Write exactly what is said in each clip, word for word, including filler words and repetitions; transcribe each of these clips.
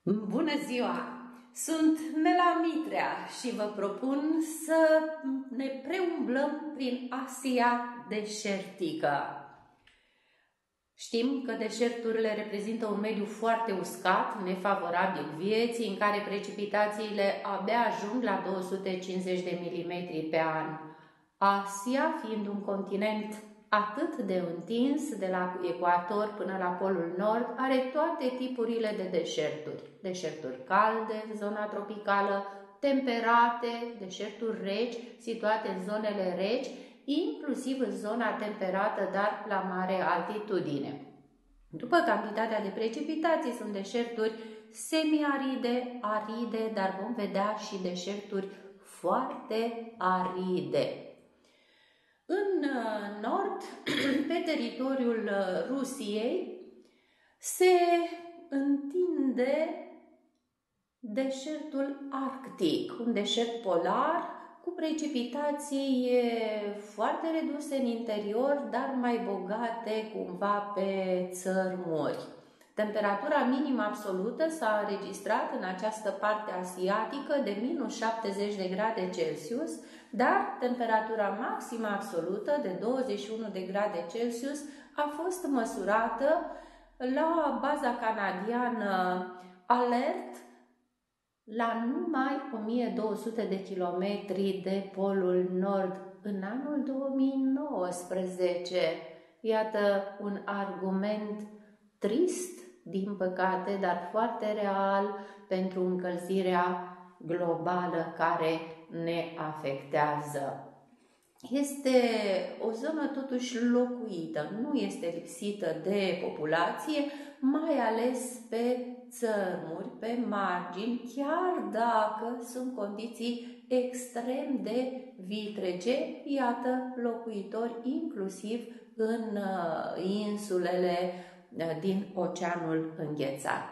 Bună ziua! Sunt Nela Mitrea și vă propun să ne preumblăm prin Asia deșertică. Știm că deșerturile reprezintă un mediu foarte uscat, nefavorabil vieții, în care precipitațiile abia ajung la două sute cincizeci de milimetri pe an. Asia, fiind un continent atât de întins, de la ecuator până la polul nord, are toate tipurile de deșerturi. Deșerturi calde, zona tropicală, temperate, deșerturi reci, situate în zonele reci, inclusiv în zona temperată, dar la mare altitudine. După cantitatea de precipitații, sunt deșerturi semiaride, aride, dar vom vedea și deșerturi foarte aride. În nord, pe teritoriul Rusiei, se întinde deșertul arctic, un deșert polar cu precipitații foarte reduse în interior, dar mai bogate cumva pe țărmuri. Temperatura minimă absolută s-a înregistrat în această parte asiatică de minus șaptezeci de grade Celsius, dar temperatura maximă absolută de douăzeci și unu de grade Celsius a fost măsurată la baza canadiană Alert la numai o mie două sute de kilometri de polul nord în anul două mii nouăsprezece. Iată un argument trist, din păcate, dar foarte real pentru încălzirea globală care ne afectează. Este o zonă totuși locuită, nu este lipsită de populație, mai ales pe țărmuri, pe margini, chiar dacă sunt condiții extrem de vitrege, iată locuitori inclusiv în insulele din Oceanul Înghețat.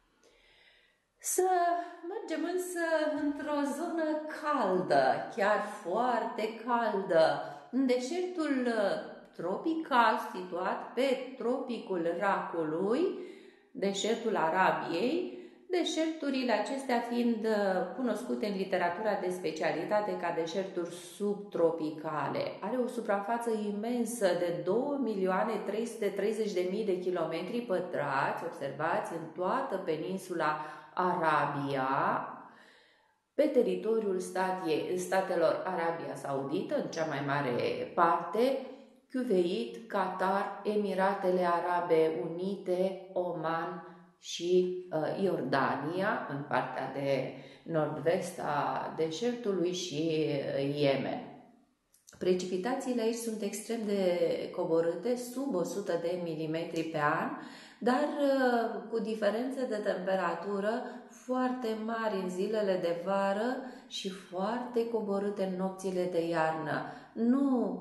Să mergem însă într-o zonă caldă, chiar foarte caldă, în deșertul tropical situat pe tropicul Racului, deșertul Arabiei, deșerturile acestea fiind cunoscute în literatura de specialitate ca deșerturi subtropicale. Are o suprafață imensă de două milioane trei sute treizeci de mii de kilometri pătrați, observați, în toată peninsula Arabia, pe teritoriul statelor Arabia Saudită, în cea mai mare parte, Cuveit, Qatar, Emiratele Arabe Unite, Oman și uh, Iordania, în partea de nord-vest a deșertului, și uh, Yemen. Precipitațiile aici sunt extrem de coborâte, sub o sută de milimetri pe an, dar uh, cu diferențe de temperatură foarte mari în zilele de vară și foarte coborâte în nopțile de iarnă. Nu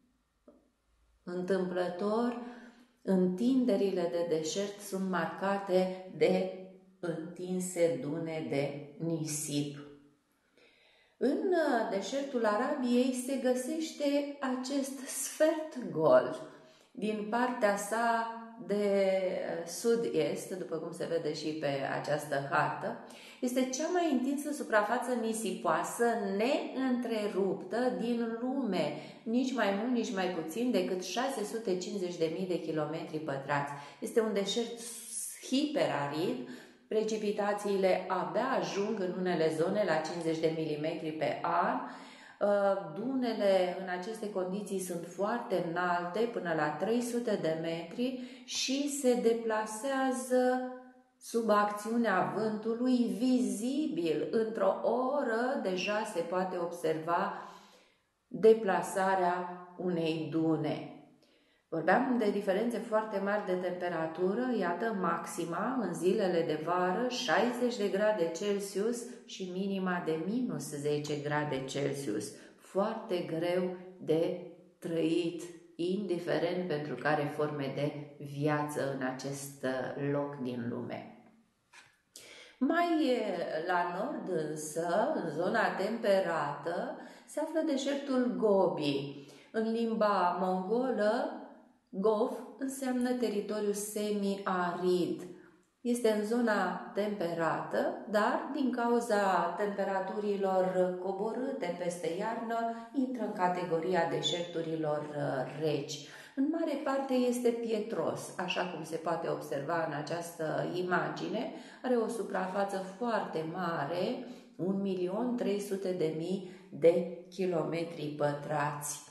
întâmplător, întinderile de deșert sunt marcate de întinse dune de nisip. În deșertul Arabiei se găsește acest sfert gol din partea sa de sud-est, după cum se vede și pe această hartă. Este cea mai întinsă suprafață nisipoasă neîntreruptă din lume, nici mai mult, nici mai puțin decât șase sute cincizeci de mii de kilometri pătrați. Este un deșert hiperarid, precipitațiile abia ajung în unele zone la cincizeci de milimetri pe an. Dunele în aceste condiții sunt foarte înalte, până la trei sute de metri, și se deplasează sub acțiunea vântului vizibil. Într-o oră deja se poate observa deplasarea unei dune. Vorbeam de diferențe foarte mari de temperatură, iată maxima în zilele de vară șaizeci de grade Celsius și minima de minus zece grade Celsius. Foarte greu de trăit, indiferent pentru care forme de viață în acest loc din lume. Mai la nord însă, în zona temperată, se află deșertul Gobi. În limba mongolă, Gov înseamnă teritoriu semi-arid. Este în zona temperată, dar din cauza temperaturilor coborâte peste iarnă, intră în categoria deșerturilor reci. În mare parte este pietros, așa cum se poate observa în această imagine. Are o suprafață foarte mare, un milion trei sute de mii de kilometri pătrați.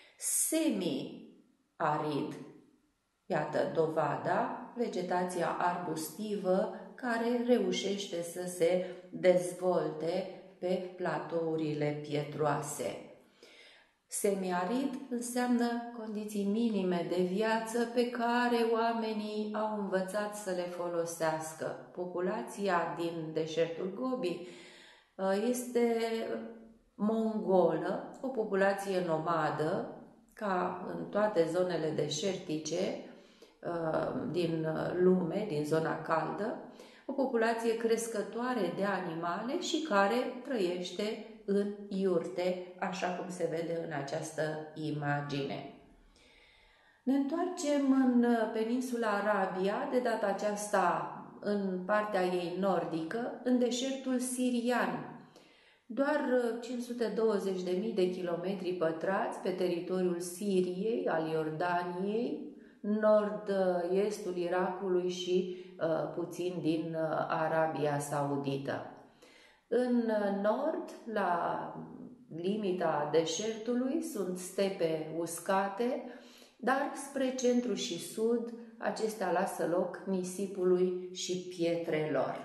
Semi-arid. Iată dovada, vegetația arbustivă care reușește să se dezvolte pe platourile pietroase. Semiarid înseamnă condiții minime de viață pe care oamenii au învățat să le folosească. Populația din deșertul Gobi este mongolă, o populație nomadă, ca în toate zonele deșertice din lume, din zona caldă, o populație crescătoare de animale și care trăiește în iurte, așa cum se vede în această imagine. Ne întoarcem în peninsula Arabia, de data aceasta în partea ei nordică, în deșertul sirian. Doar cinci sute douăzeci de mii de kilometri pătrați pe teritoriul Siriei, al Iordaniei, nord-estul Irakului și uh, puțin din uh, Arabia Saudită. În nord, la limita deșertului, sunt stepe uscate, dar spre centru și sud, acestea lasă loc nisipului și pietrelor.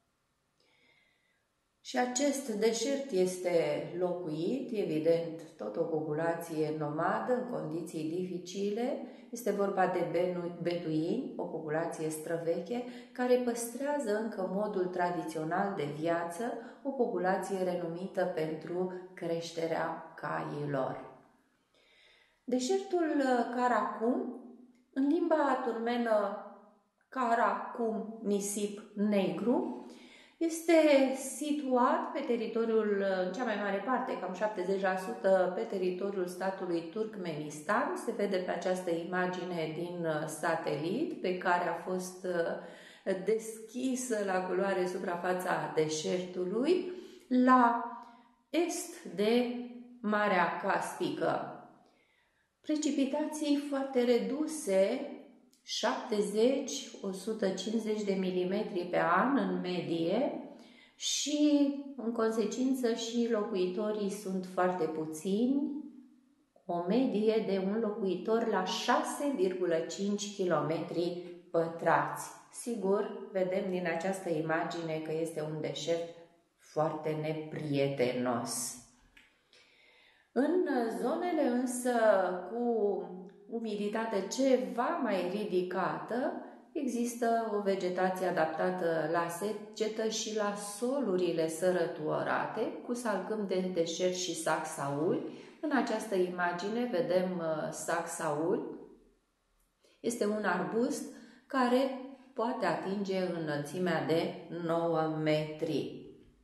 Și acest deșert este locuit, evident, tot o populație nomadă, în condiții dificile. Este vorba de beduini, o populație străveche, care păstrează încă modul tradițional de viață, o populație renumită pentru creșterea cailor. Deșertul Karakum, în limba turmenă Karakum nisip negru, este situat pe teritoriul, în cea mai mare parte, cam șaptezeci la sută, pe teritoriul statului Turkmenistan. Se vede pe această imagine din satelit, pe care a fost deschisă la culoare suprafața deșertului, la est de Marea Caspică. Precipitații foarte reduse, șaptezeci - o sută cincizeci de milimetri pe an în medie și, în consecință, și locuitorii sunt foarte puțini, o medie de un locuitor la șase virgulă cinci kilometri pătrați. Sigur, vedem din această imagine că este un deșert foarte neprietenos. În zonele însă cu umiditate ceva mai ridicată, există o vegetație adaptată la secetă și la solurile sărăturate, cu salcâm de deșert și saxauli. În această imagine vedem saxaul. Este un arbust care poate atinge înălțimea de nouă metri.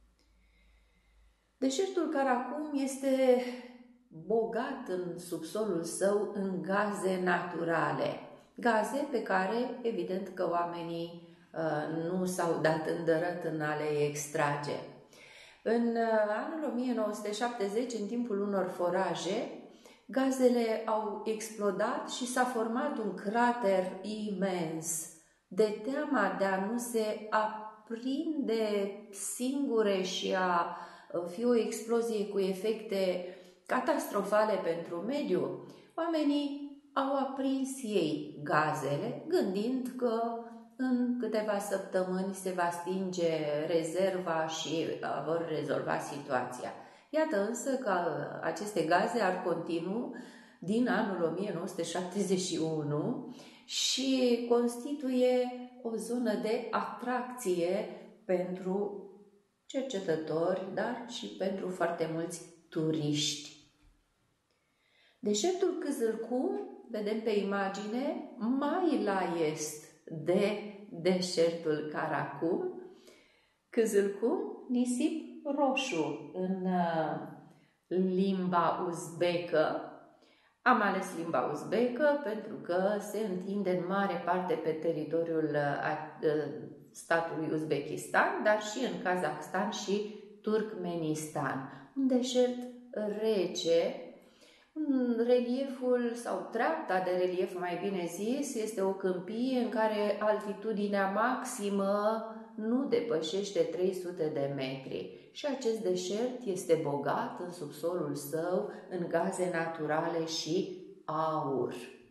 Deșertul Karakum este bogat în subsolul său în gaze naturale. Gaze pe care, evident că oamenii uh, nu s-au dat îndărăt în a le extrage. În uh, anul o mie nouă sute șaptezeci, în timpul unor foraje, gazele au explodat și s-a format un crater imens. De teama de a nu se aprinde singure și a fi o explozie cu efecte catastrofale pentru mediu, oamenii au aprins ei gazele, gândind că în câteva săptămâni se va stinge rezerva și vor rezolva situația. Iată însă că aceste gaze ar continua din anul o mie nouă sute șaptezeci și unu și constituie o zonă de atracție pentru cercetători, dar și pentru foarte mulți turiști. Deșertul Kızılkum, vedem pe imagine, mai la est de deșertul Karakum. Kızılkum, nisip roșu în limba uzbecă. Am ales limba uzbecă pentru că se întinde în mare parte pe teritoriul statului Uzbekistan, dar și în Kazakhstan și Turkmenistan. Un deșert rece. Relieful sau treapta de relief, mai bine zis, este o câmpie în care altitudinea maximă nu depășește trei sute de metri și acest deșert este bogat în subsolul său în gaze naturale și aur.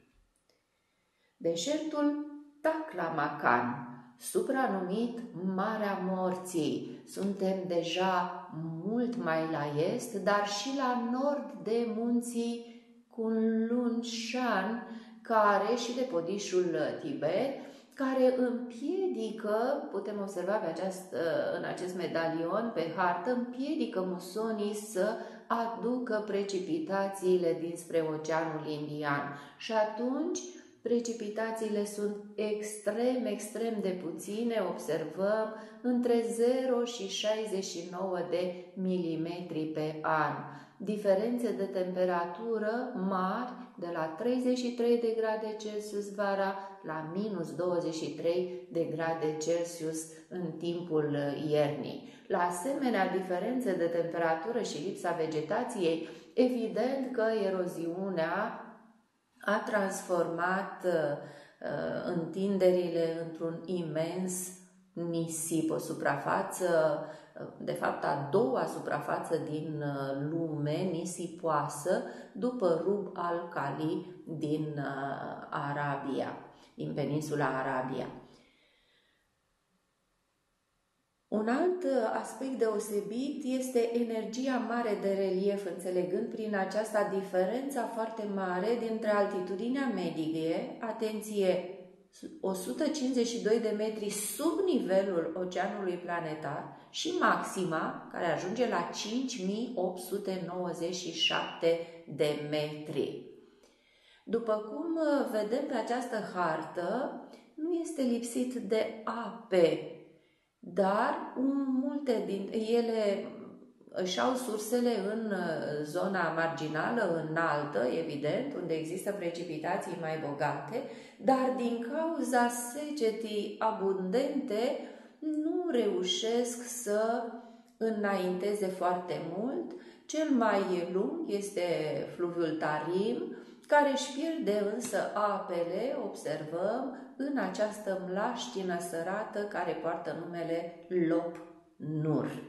Deșertul Taklamakan, supranumit Marea Morții. Suntem deja mult mai la est, dar și la nord de munții Kunlun Shan, care și de podișul Tibet, care împiedică, putem observa pe această, în acest medalion, pe hartă, împiedică musonii să aducă precipitațiile dinspre Oceanul Indian. Și atunci precipitațiile sunt extrem, extrem de puține, observăm între zero și șaizeci și nouă de milimetri pe an. Diferențe de temperatură mari, de la treizeci și trei de grade Celsius vara la minus douăzeci și trei de grade Celsius în timpul iernii. La asemenea diferențe de temperatură și lipsa vegetației, evident că eroziunea a transformat uh, întinderile într-un imens nisip, o suprafață, de fapt a doua suprafață din lume nisipoasă, după Rub al Khali din uh, Arabia, din peninsula Arabia. Un alt aspect deosebit este energia mare de relief, înțelegând prin aceasta diferența foarte mare dintre altitudinea medie, atenție, o sută cincizeci și doi de metri sub nivelul oceanului planetar și maxima, care ajunge la cinci mii opt sute nouăzeci și șapte de metri. După cum vedem pe această hartă, nu este lipsit de ape, dar multe din ele își au sursele în zona marginală, înaltă, evident, unde există precipitații mai bogate, dar din cauza secetii abundente nu reușesc să înainteze foarte mult. Cel mai lung este fluviul Tarim, care își pierde însă apele, observăm, în această mlaștină sărată care poartă numele Lop Nur.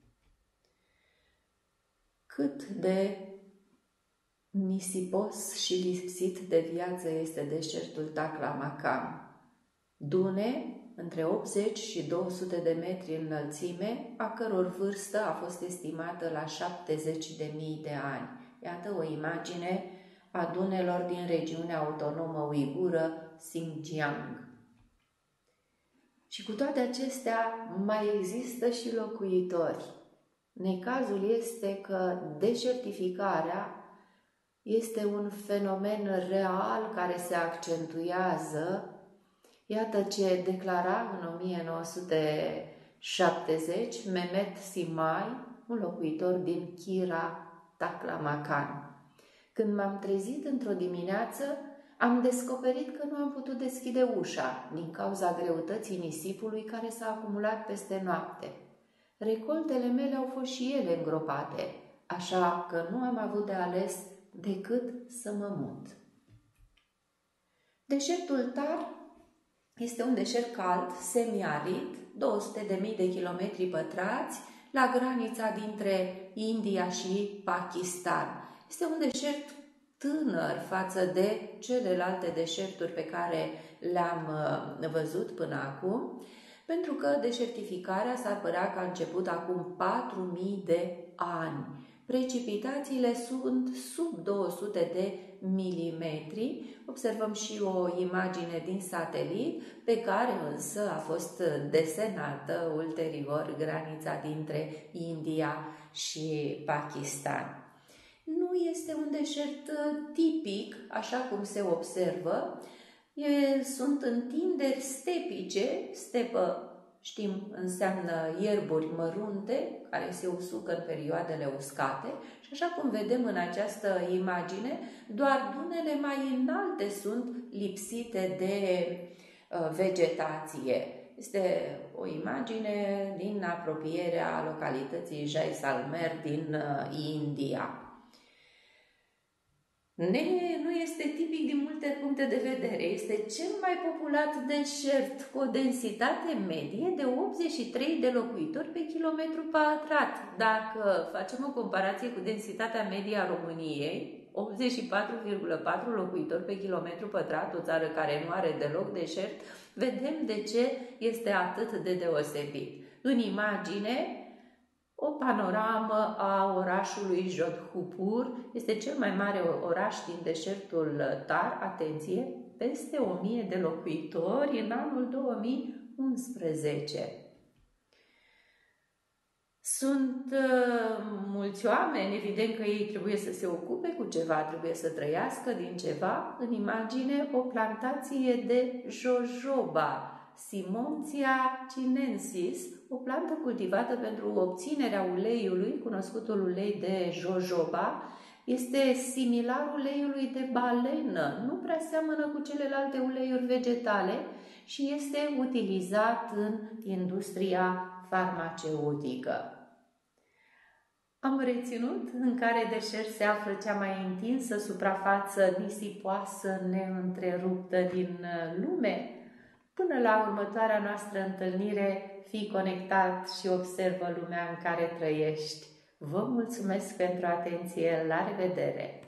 Cât de nisipos și lipsit de viață este deșertul Taklamakan. Dune între optzeci și două sute de metri înălțime, a căror vârstă a fost estimată la șaptezeci de mii de ani. Iată o imagine a dunelor din regiunea autonomă uigură Xinjiang. Și cu toate acestea mai există și locuitori. Necazul este că deșertificarea este un fenomen real care se accentuează. Iată ce declara în o mie nouă sute șaptezeci Mehmet Simai, un locuitor din Kira Taklamakan. Când m-am trezit într-o dimineață, am descoperit că nu am putut deschide ușa din cauza greutății nisipului care s-a acumulat peste noapte. Recoltele mele au fost și ele îngropate, așa că nu am avut de ales decât să mă mut. Deșertul Thar este un deșert cald, semiarid, două sute de mii de kilometri pătrați, la granița dintre India și Pakistan. Este un deșert tânăr față de celelalte deșerturi pe care le-am văzut până acum, pentru că deșertificarea s-ar părea că a început acum patru mii de ani. Precipitațiile sunt sub două sute de milimetri. Observăm și o imagine din satelit, pe care însă a fost desenată ulterior granița dintre India și Pakistan. Nu este un deșert tipic, așa cum se observă. E, sunt întinderi stepice, stepă, știm, înseamnă ierburi mărunte, care se usucă în perioadele uscate și așa cum vedem în această imagine, doar dunele mai înalte sunt lipsite de uh, vegetație. Este o imagine din apropierea localității Jaisalmer din India. Ne, nu este tipic din multe puncte de vedere. Este cel mai populat deșert cu o densitate medie de optzeci și trei de locuitori pe kilometru pătrat. Dacă facem o comparație cu densitatea medie a României, optzeci și patru virgulă patru locuitori pe kilometru pătrat, o țară care nu are deloc deșert, vedem de ce este atât de deosebit. În imagine, o panoramă a orașului Jodhpur, este cel mai mare oraș din deșertul Thar, atenție, peste o mie de locuitori în anul două mii unsprezece. Sunt uh, mulți oameni, evident că ei trebuie să se ocupe cu ceva, trebuie să trăiască din ceva. În imagine, o plantație de jojoba, Simontia chinensis, o plantă cultivată pentru obținerea uleiului, cunoscutul ulei de jojoba, este similar uleiului de balenă, nu prea seamănă cu celelalte uleiuri vegetale și este utilizat în industria farmaceutică. Am reținut în care deșert se află cea mai întinsă suprafață nisipoasă neîntreruptă din lume. Până la următoarea noastră întâlnire, fii conectat și observă lumea în care trăiești. Vă mulțumesc pentru atenție, la revedere!